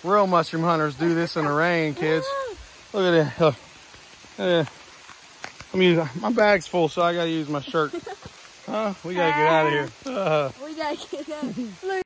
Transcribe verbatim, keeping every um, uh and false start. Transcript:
real mushroom hunters do this in the rain, kids. Look at it. Look. Yeah. I'm using, my bag's full, so I gotta use my shirt. Huh? We gotta get out of here. Uh. We gotta get out.